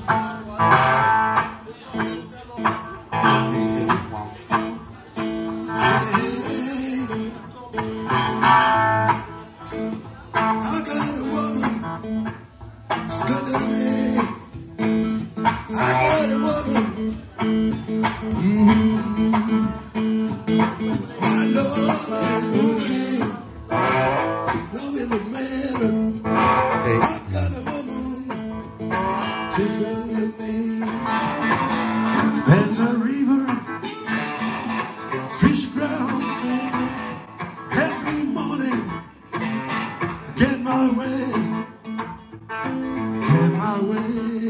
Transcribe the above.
There's a river, fish grounds, every morning. Get my ways, get my ways.